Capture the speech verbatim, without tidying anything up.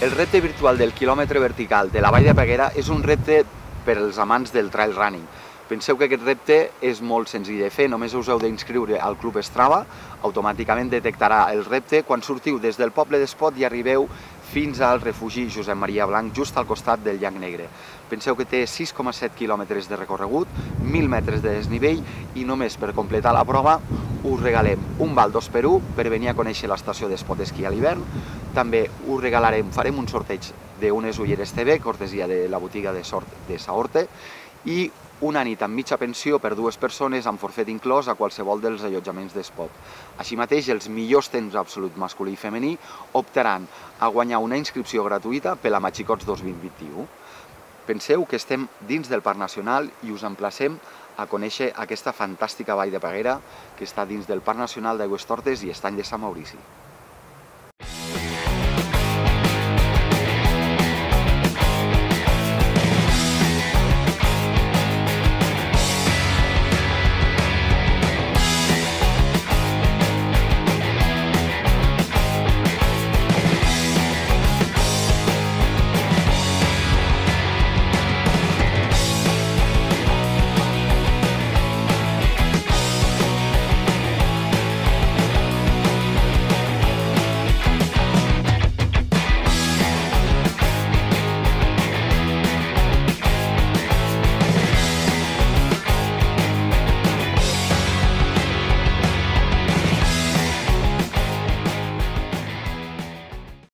El repte virtual del quilòmetre vertical de la Vall de Peguera és un repte per als amants del trail running. Penseu que aquest repte és molt senzill de fer, només us heu d'inscriure al Club Strava, automàticament detectarà el repte quan sortiu des del poble d'Espot i arribeu fins al refugi Josep Maria Blanc, just al costat del llac Negre. Penseu que té sis coma set quilòmetres de recorregut, mil metres de desnivell i només per completar la prova us regalem un val dos per u per venir a conèixer l'estació d'Espot d'esquí a l'hivern. També us regalarem, farem un sorteig d'unes ulleres T V, cortesia de la botiga de sort de Sahorte, i una nit amb mitja pensió per dues persones amb forfet inclòs a qualsevol dels allotjaments d'Espot. Així mateix, els millors temps absolut masculí i femení optaran a guanyar una inscripció gratuïta per la Matxicots dos mil vint-i-u. Penseu que estem dins del Parc Nacional i us emplacem a conèixer aquesta fantàstica vall de Peguera que està dins del Parc Nacional d'Aigüestortes i Estany de Sant Maurici.